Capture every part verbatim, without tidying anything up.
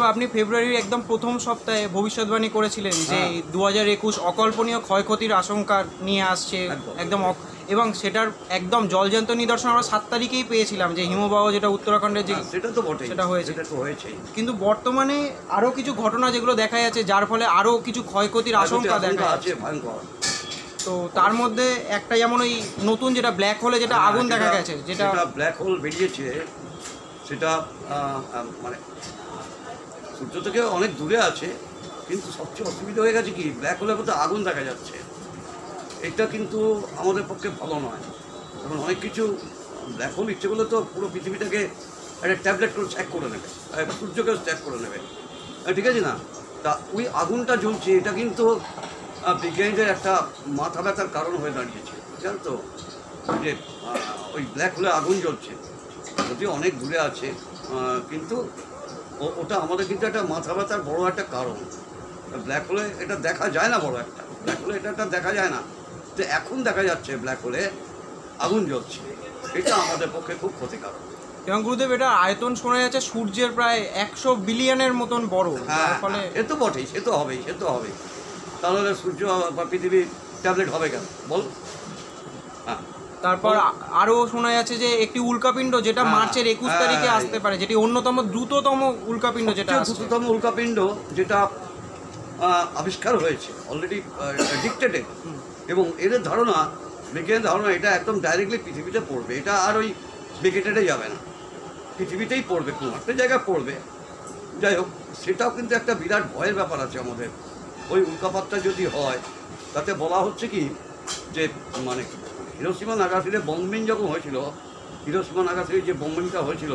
আপনি ফেব্রুয়ারির একদম প্রথম সপ্তাহে ভবিষ্যৎবাণী করেছিলেন যে দু হাজার একুশ অকল্পনীয় ক্ষয়ক্ষতির আশঙ্কা নিয়ে আসছে একদম, এবং সেটার একদম জলজ্যান্ত নিদর্শন আমরা সাত তারিখেই পেয়েছিলাম যে হিমবাহ যেটা উত্তরাখণ্ডের যে সেটা তো বটে, সেটা হয়েছে। সেটা তো হয়েছে, কিন্তু বর্তমানে আরও কিছু ঘটনা যেগুলো দেখা যাচ্ছে যার ফলে আরও কিছু ক্ষয়ক্ষতির আশঙ্কা দেখা যাচ্ছে ভয়ঙ্কর। তো তার মধ্যে একটা যেমন ওই নতুন যেটা ব্ল্যাক হোলে যেটা আগুন দেখা গেছে, যেটা ব্ল্যাক হোল বেরিয়েছে, সেটা মানে সূর্য থেকে অনেক দূরে আছে, কিন্তু সবচেয়ে অসুবিধা হয়ে গেছে কি ব্ল্যাক হোলের মধ্যে আগুন দেখা যাচ্ছে। এটা কিন্তু আমাদের পক্ষে ভালো নয়। কারণ অনেক কিছু ব্ল্যাক হোল ইচ্ছে করলে তো পুরো পৃথিবীটাকে একটা ট্যাবলেট করে চ্যাক করে নেবে, সূর্যকেও চ্যাক করে নেবে, ঠিক আছে না? তা ওই আগুনটা জ্বলছে, এটা কিন্তু বিজ্ঞানীদের একটা মাথা ব্যথার কারণ হয়ে দাঁড়িয়েছে, জানো তো? যে ওই ব্ল্যাক হোলে আগুন জ্বলছে, যদিও অনেক দূরে আছে, কিন্তু ওটা আমাদের কিন্তু একটা মাথা ব্যথার বড়ো একটা কারণ। ব্ল্যাক হোলে এটা দেখা যায় না, বড় একটা ব্ল্যাক হোলে এটা একটা দেখা যায় না, তো এখন দেখা যাচ্ছে ব্ল্যাক হোলে আগুন জ্বলছে, এটা আমাদের পক্ষে খুব ক্ষতিকারক। এবং গুরুদেব এটা আয়তন শোনা যাচ্ছে সূর্যের প্রায় একশো বিলিয়নের মতন বড়, হ্যাঁ, ফলে এ তো বটেই, সে তো হবেই, সে তো হবেই। তাহলে সূর্য বা পৃথিবী ট্যাবলেট হবে কেন বল? হ্যাঁ, তারপর আরও শোনা যাচ্ছে যে একটি উল্কাপিণ্ড যেটা মার্চের একুশ তারিখে আসতে পারে, যেটি অন্যতম দ্রুততম উল্কাপিণ্ড, যেটা দ্রুততম উল্কাপিণ্ড যেটা আবিষ্কার হয়েছে, অলরেডি ডিক্টেটেড, এবং এদের ধারণা, বিজ্ঞানের ধারণা, এটা একদম ডাইরেক্টলি পৃথিবীতে পড়বে, এটা আর ওই বিকেটেডে যাবে না, পৃথিবীতেই পড়বে, কোনো একটা জায়গায় পড়বে। যাই হোক, সেটাও কিন্তু একটা বিরাট ভয়ের ব্যাপার আছে আমাদের। ওই উল্কাপাতটা যদি হয়, তাতে বলা হচ্ছে কি যে মানে হিরোশিমা নাগাসাকিতে বোম্বিং যখন হয়েছিল, হিরোশিমা নাগাসাকির যে বোম্বিংটা হয়েছিল,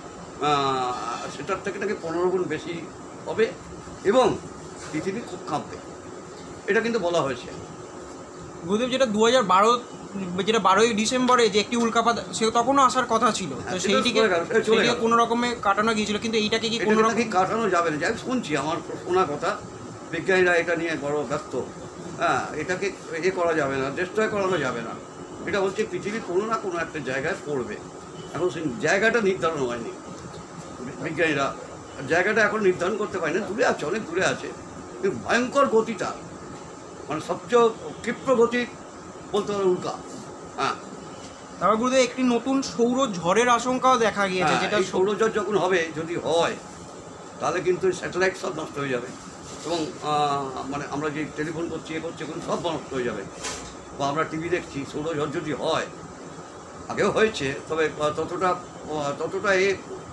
সেটার থেকে নাকি পনেরো গুণ বেশি হবে এবং পৃথিবী খুব কাঁপবে, এটা কিন্তু বলা হয়েছে। গুরুদেব যেটা দু হাজার বারো যেটা বারোই ডিসেম্বরে যে একটি উল্কাপাত, সে তখনও আসার কথা ছিল, তো সেইটিকে সেইটিকে কোনো রকমে কাটানো গিয়েছিল, কিন্তু এইটাকে কি কোনো রকম কাটানো যাবে না? যাই শুনছি, আমার শোনা কথা, বিজ্ঞানীরা এটা নিয়ে বড় ব্যস্ত। হ্যাঁ, এটাকে এ করা যাবে না, ডিস্ট্রয় করানো যাবে না, এটা হচ্ছে পৃথিবীর কোনো না কোনো একটা জায়গায় পড়বে। এখন সেই জায়গাটা নির্ধারণ হয়নি, বিজ্ঞানীরা জায়গাটা এখন নির্ধারণ করতে পারে না, দূরে আছে, অনেক দূরে আছে, কিন্তু ভয়ঙ্কর গতিটা, মানে সবচেয়ে ক্ষিপ্র গতি বলতে পারে উল্কা। হ্যাঁ, তারপর গুরুদেব একটি নতুন সৌর ঝড়ের আশঙ্কাও দেখা গিয়েছে, যেটা সৌরঝড় যখন হবে, যদি হয়, তাহলে কিন্তু স্যাটেলাইট সব নষ্ট হয়ে যাবে, এবং মানে আমরা যে টেলিফোন করছি, এ করছি, এখন সব নষ্ট হয়ে যাবে, বা আমরা টিভি দেখছি, সৌরঝড় যদি হয়, আগেও হয়েছে, তবে ততটা ততটা এ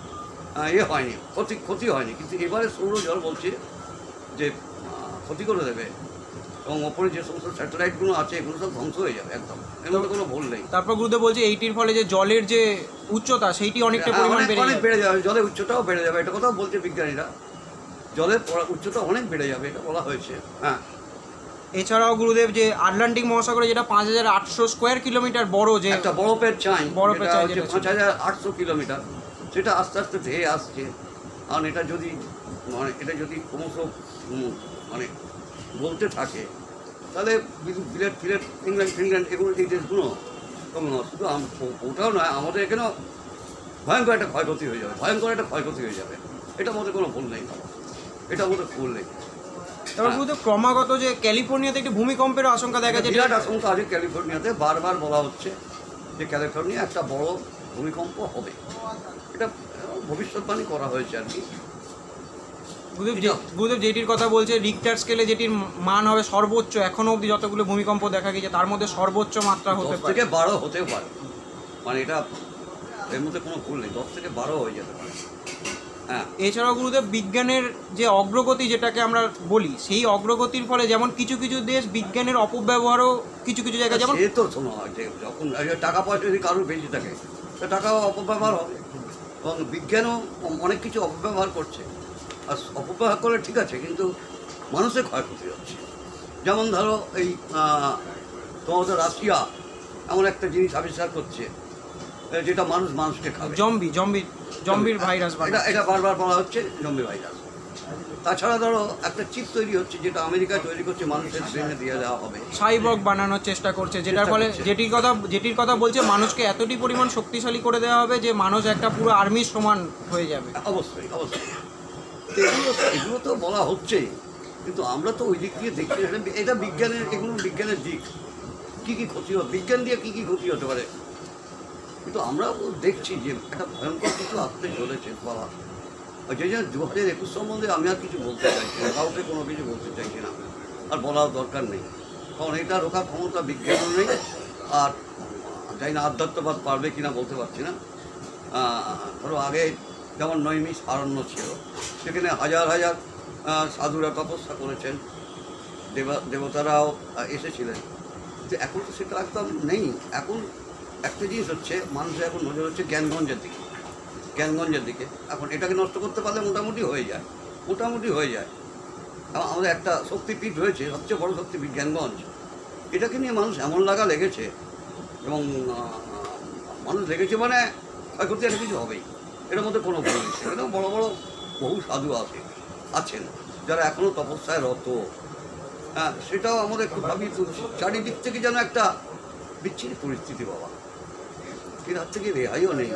এ হয়নি, ক্ষতি ক্ষতি হয়নি, কিন্তু এবারে সৌরঝড় বলছে যে ক্ষতি করে দেবে, এবং ওপরে যে সমস্ত স্যাটেলাইটগুলো আছে এগুলো সব ধ্বংস হয়ে যাবে একদম, এর মধ্যে কোনো ভুল নেই। তারপর গুরুদেব বলছে এইটির ফলে যে জলের যে উচ্চতা, সেইটি অনেকটা পরিমাণ অনেক বেড়ে যাবে, জলের উচ্চতাও বেড়ে যাবে, এটা কথাও বলছে বিজ্ঞানীরা, জলের উচ্চতা অনেক বেড়ে যাবে, এটা বলা হয়েছে। হ্যাঁ, এছাড়াও গুরুদেব যে আটলান্টিক মহাসাগরে যেটা পাঁচ হাজার আটশো স্কোয়ার কিলোমিটার বড়, যে একটা বরফের চাই, বরফের চাই হচ্ছে পাঁচ হাজার আটশো কিলোমিটার, সেটা আস্তে আস্তে ধেয়ে আসছে। কারণ এটা যদি মানে এটা যদি ক্রমশ মানে বলতে থাকে, তাহলে বিলেট ফিলেট, ইংল্যান্ড ফিনল্যান্ড, এগুলো এই দেশগুলো শুধু ওটাও নয়, আমাদের এখানেও ভয়ঙ্কর একটা ক্ষয়ক্ষতি হয়ে যাবে, ভয়ঙ্কর একটা ক্ষয়ক্ষতি হয়ে যাবে, এটা আমাদের কোনো ভুল নেই, এটা আমাদের ভুল নেই। তারপর গুরুদেব ক্রমাগত যে ক্যালিফোর্নিয়াতে একটি ভূমিকম্পের আশঙ্কা দেখা যায়, বিরাট আশঙ্কা আছে ক্যালিফোর্নিয়াতে, বারবার বলা হচ্ছে যে ক্যালিফোর্নিয়া একটা বড় ভূমিকম্প হবে, এটা ভবিষ্যৎবাণী করা হয়েছে আর কি। গুরুদেব গুরুদেব যেটির কথা বলছে রিক্টার স্কেলে যেটির মান হবে সর্বোচ্চ, এখনো অবধি যতগুলো ভূমিকম্প দেখা গেছে তার মধ্যে সর্বোচ্চ মাত্রা হতে পারে, থেকে বারো হতে পারে, মানে এটা এর মধ্যে কোনো ভুল নেই, দশ থেকে বারো হয়ে যেতে পারে। হ্যাঁ, এছাড়াও গুরুদেব বিজ্ঞানের যে অগ্রগতি যেটাকে আমরা বলি, সেই অগ্রগতির ফলে যেমন কিছু কিছু দেশ বিজ্ঞানের অপব্যবহারও কিছু কিছু জায়গায়, যেমন সে তো শোনো, যে যখন টাকা পয়সা যদি কারোর বেশি থাকে, তো টাকাও অপব্যবহার হবে, এবং বিজ্ঞানও অনেক কিছু অপব্যবহার করছে, আর অপব্যবহার করলে ঠিক আছে, কিন্তু মানুষের ক্ষয়ক্ষতি হচ্ছে। যেমন ধরো এই তোমাদের রাশিয়া এমন একটা জিনিস আবিষ্কার করছে যেটা মানুষ মানুষকে খাবে, জম্বি জম্বি জম্বির ভাইরাস, এটা এটা বারবার বলা হচ্ছে জম্বি ভাইরাস। তাছাড়া ধরো একটা চিপ তৈরি হচ্ছে, যেটা আমেরিকা তৈরি করছে, মানুষের ব্রেনে দিয়ে দেওয়া হবে, সাইবর্গ বানানোর চেষ্টা করছে, যেটার ফলে যেটির কথা যেটির কথা বলছে মানুষকে এতটি পরিমাণ শক্তিশালী করে দেওয়া হবে যে মানুষ একটা পুরো আর্মির সমান হয়ে যাবে। অবশ্যই অবশ্যই, কিন্তু এগুলো এগুলো তো বলা হচ্ছেই, কিন্তু আমরা তো ওই দিক দিয়ে দেখছি না। এটা- এটা বিজ্ঞানের, এগুলো বিজ্ঞানের দিক। কী কী ক্ষতি হবে, বিজ্ঞান দিয়ে কী কী ক্ষতি হতে পারে, কিন্তু আমরা দেখছি যে একটা ভয়ঙ্কর কিছু আসতে চলেছে বলা। যে জন্য দু হাজার একুশ সম্বন্ধে আমি আর কিছু বলতে চাইছি না, কাউকে কোনো কিছু বলতে চাইছি না, আর বলার দরকার নেই। কারণ এটা রোখার ক্ষমতা বিজ্ঞানও নেই, আর জানি না আধ্যাত্মবাদ পারবে কিনা বলতে পারছি না। ধরো আগে যেমন নৈমিষ আরণ্য ছিল, সেখানে হাজার হাজার আহ, সাধুরা তপস্যা করেছেন, দেবা দেবতারাও আহ, এসেছিলেন, কিন্তু এখন তো সেটা একদম নেই। এখন একটা জিনিস হচ্ছে, মানুষের এখন নজর হচ্ছে জ্ঞানগঞ্জের দিকে, জ্ঞানগঞ্জের দিকে। এখন এটাকে নষ্ট করতে পারলে মোটামুটি হয়ে যায়, মোটামুটি হয়ে যায়। এবং আমাদের একটা শক্তিপীঠ হয়েছে, সবচেয়ে বড় শক্তিপীঠ জ্ঞানগঞ্জ, এটাকে নিয়ে মানুষ এমন লাগা লেগেছে, এবং আহ, মানুষ লেগেছে মানে ক্ষয়ক্ষতি একটা কিছু হবেই, এর মধ্যে কোনো ভুল নেই। সেখানেও বড়ো বড়ো বহু সাধু আছে আছেন যারা এখনও তপস্যায় রত। হ্যাঁ, সেটাও আমাদের একটু ভাবি তুলছি। চারিদিক থেকে যেন একটা বিচ্ছিন্ন পরিস্থিতি বাবা, এর হাত থেকে রেহাইও নেই।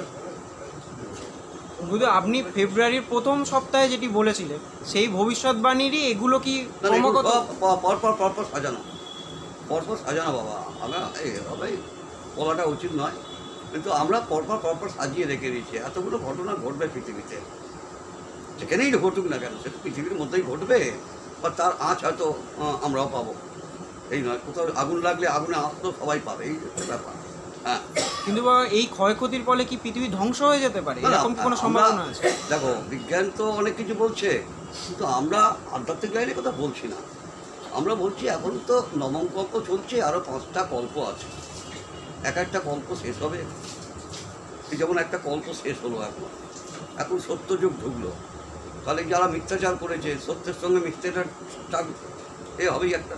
বুঝতে আপনি ফেব্রুয়ারির প্রথম সপ্তাহে যেটি বলেছিলেন সেই ভবিষ্যৎবাণীরই এগুলো কি না, এগুলো ক্রমাগত সব প- পরপর পরপর সাজানো, পরপর সাজানো বাবা। আমরা এভাবে বলাটা উচিত নয়, কিন্তু আমরা পরপর পরপর সাজিয়ে রেখে দিয়েছি। এতগুলো ঘটনা ঘটবে পৃথিবীতে, যেখানেই ঘটুক না কেন, সেটা পৃথিবীর মধ্যেই ঘটবে, বা তার আঁচ হয়তো আহ, আমরাও পাবো। এই নয়, কোথাও আগুন লাগলে আগুনে আঁচ তো সবাই পাবে, এই হচ্ছে ব্যাপার। হ্যাঁ, কিন্তু বাবা, এই ক্ষয়ক্ষতির ফলে কি পৃথিবী ধ্বংস হয়ে যেতে পারে, না, না, এরকম কি কোনো আমরা- সম্ভাবনা আছে? দেখো, বিজ্ঞান তো অনেক কিছু বলছে, কিন্তু আমরা আধ্যাত্মিক লাইনের কথা বলছি না। আমরা বলছি এখন তো নবম কল্প চলছে, আরও পাঁচটা কল্প আছে, এক একটা কল্প শেষ হবে। এই যেমন একটা কল্প শেষ হলো, এখন এখন সত্যযুগ ঢুকলো, তাহলে যারা মিথ্যাচার করেছে, সত্যের সঙ্গে মিথ্যাচার এ হবেই একটা,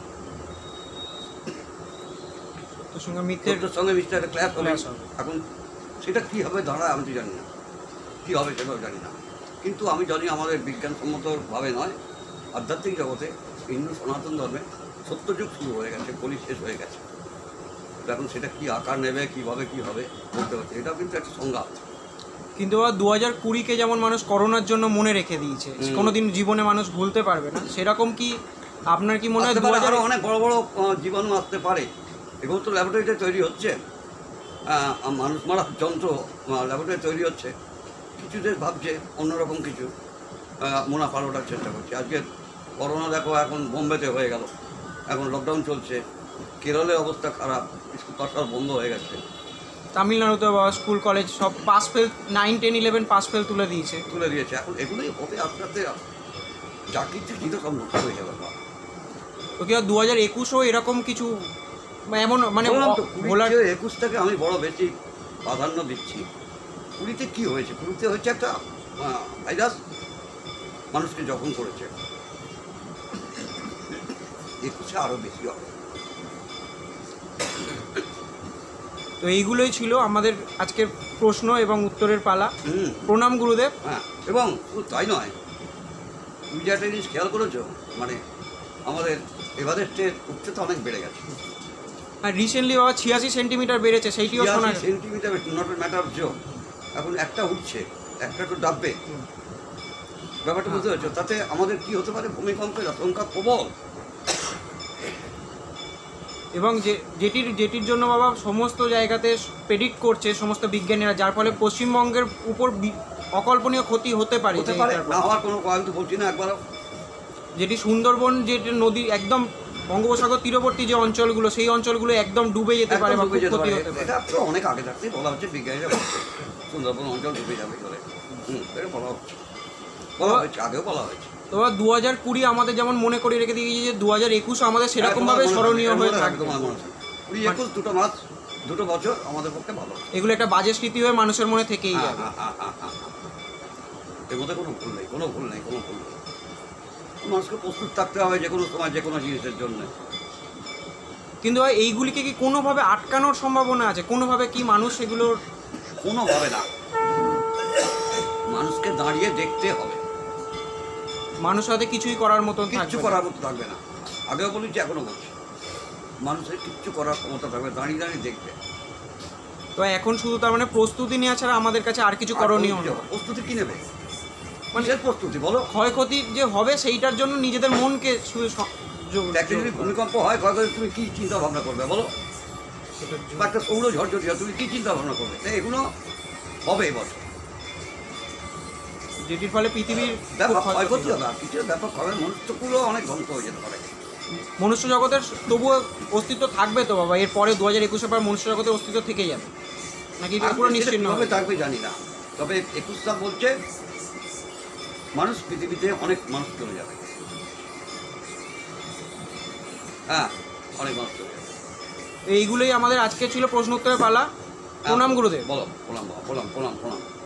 তোর সঙ্গে মিথ্যের সত্যের সঙ্গে মিথ্যাচার ক্ল্যাশ হবে। clash হবে। এখন সেটা কী হবে দাঁড়ায় আমি তো জানি না, কী হবে সেটাও জানি না, কিন্তু আমি জানি আমাদের বিজ্ঞানসম্মতভাবে নয়, আধ্যাত্মিক জগতে হিন্দু সনাতন ধর্মে সত্যযুগ শুরু হয়ে গেছে, কলি শেষ হয়ে গেছে। তো এখন সেটা কী আকার নেবে, কীভাবে কী হবে বলতে পারছি, এটাও কিন্তু একটা সংঘাত। কিন্তু বাবা, দু হাজার কুড়িকে যেমন মানুষ করোনার জন্য মনে রেখে দিয়েছে, হুম। কোনোদিন জীবনে মানুষ ভুলতে পারবে না, সেরকম কি আপনার কি মনে হয় আসতে দু পারে, হাজার আরও অনেক বড় বড় আহ, জীবাণু আসতে পারে। এগুলো তো ল্যাবরেটরিতে তৈরি হচ্ছে, আহ, মানুষ মারার যন্ত্র ল্যাবরেটরি তৈরি হচ্ছে। কিছু দেশ ভাবছে অন্যরকম কিছু আহ, মুনাফা ওঠার চেষ্টা করছে। আজকে করোনা দেখো, এখন বোম্বেতে হয়ে গেল, এখন লকডাউন চলছে, কেরলের অবস্থা খারাপ, স্কুল পাঠশালা বন্ধ হয়ে গেছে, তামিলনাড়ুতে বাবা স্কুল কলেজ সব pass fail, nine ten eleven pass fail তুলে দিয়েছে। তুলে দিয়েছে। এখন এগুলোই হবে আস্তে আস্তে, চাকরির চিন্তা সব নষ্ট হয়ে যাবে। তো কি দু হাজার একুশও এরকম কিছু বা এমন মানে বললাম তো, ভোলার কুড়িতে একুশটাকে আমি বড় বেশি প্রাধান্য দিচ্ছি। কুড়িতে কী হয়েছে? কুড়িতে হয়েছে একটা ভাইরাস মানুষকে জখম করেছে, একুশে আরও বেশি হবে। তো এইগুলোই ছিল আমাদের আজকের প্রশ্ন এবং উত্তরের পালা। হুম, প্রণাম গুরুদেব। হ্যাঁ, এবং শুধু তাই নয়, তুমি যে একটা জিনিস খেয়াল করেছো, মানে আমাদের এভারেস্টের উচ্চতা অনেক বেড়ে গেছে। আর রিসেন্টলি বাবা ছিয়াশি সেন্টিমিটার বেড়েছে, সেইটিও শোনা গেছে। সেন্টিমিটার নট ম্যাটার জোক, এখন একটা উঠছে, একটা একটু ডাববে, ব্যাপারটা বুঝতে পারছো? তাতে আমাদের কি হতে পারে? ভূমিকম্পের আশঙ্কা প্রবল। এবং যে যেটির যেটির জন্য বাবা সমস্ত জায়গাতে প্রেডিক্ট করছে সমস্ত বিজ্ঞানীরা, যার ফলে পশ্চিমবঙ্গের উপর বি- অকল্পনীয় ক্ষতি হতে পারে। হতে যে পারে এটার না ফলে। হওয়ার কোনো কথা তো বলছি না একবারও। যেটি সুন্দরবন, যেটি নদী একদম বঙ্গোপসাগর তীরবর্তী যে অঞ্চলগুলো, সেই অঞ্চলগুলো একদম ডুবে যেতে পারে বা একদম ডুবে খুব যেতে ক্ষতি পারে। হতে পারে। এটা তো অনেক আগে থাকতেই বলা হচ্ছে, বিজ্ঞানীরা বলছে সুন্দরবন অঞ্চল ডুবে যাবে করে। হুম, এটা বলা হচ্ছে, বলা হয়েছে, আগেও বলা হয়েছে। তো দু হাজার কুড়ি আমাদের যেমন মনে করে রেখে দিয়েছে যে দু হাজার একুশ আমাদের সেরকমভাবে স্মরণীয় হয়ে থাকবে। একদম আমার মনে হয় কুড়ি একুশ দুটো মাস, দুটো বছর আমাদের পক্ষে ভালো। এগুলো একটা বাজে স্মৃতি হয়ে মানুষের মনে থেকেই হ্যাঁ, যাবে। হ্যাঁ, হ্যাঁ, হ্যাঁ, হ্যাঁ, হ্যাঁ। এর মধ্যে কোনো ভুল নেই, কোনো ভুল নেই, কোনো ভুল নেই। মানুষকে প্রস্তুত থাকতে হবে যে কোনো সময় যে কোনো জিনিসের জন্য। কিন্তু ভাই, এইগুলিকে কি কোনোভাবে আটকানোর সম্ভাবনা আছে? কোনোভাবে কি মানুষ এগুলোর কোনোভাবে না, মানুষকে দাঁড়িয়ে দেখতে হবে, মানুষ হয়তো কিছুই করার মতন কিচ্ছু থাকবে না। করার মতো থাকবে না। আগেও বলেছি, এখনো বলছি, মানুষের কিচ্ছু করার ক্ষমতা থাকবে, দাঁড়িয়ে দাঁড়িয়ে দেখবে। তো এখন শুধু তার মানে প্রস্তুতি নেওয়া ছাড়া আমাদের কাছে আর কিছু করণীয় আর নেই। প্রস্তুতি কি নেবে? মানে কিসের প্রস্তুতি বলো? ক্ষয়ক্ষতি যে হবে সেইটার জন্য নিজেদের মনকে সু- স- জো- একটা যদি ভূমিকম্প হয় ক্ষয়ক্ষতি তুমি কী চিন্তা ভাবনা করবে বলো? বা একটা সৌর ঝড় যদি হয় তুমি কী চিন্তা ভাবনা করবে? তাই এগুলো হবে এবছর। যেটির ফলে পৃথিবীর খুব ব্যাপক ক্ষয়ক্ষতি ক্ষয়ক্ষতি হবে। হবে, আর কিছু ব্যাপক হবে, মনুষ্যকুলও অনেক ধ্বংস হয়ে যেতে পারে। মনুষ্য জগতের তবুও অস্তিত্ব থাকবে তো বাবা, এরপরে দু হাজার একুশের পর মনুষ্য জগতের অস্তিত্ব থেকে যাবে নাকি এটা পুরো নিশ্চিন্ন কীভাবে হবে? থাকবে জানি না, তবে একুশ সাল বলছে মানুষ পৃথিবীতে অনেক মানুষ চলে যাবে। হ্যাঁ, অনেক মানুষ চলে যাবে। এইগুলোই আমাদের আজকে ছিল প্রশ্ন উত্তরের পালা। প্রণাম গুরুদেব। বলো, প্রণাম বাবা, প্রণাম প্রণাম প্রণাম।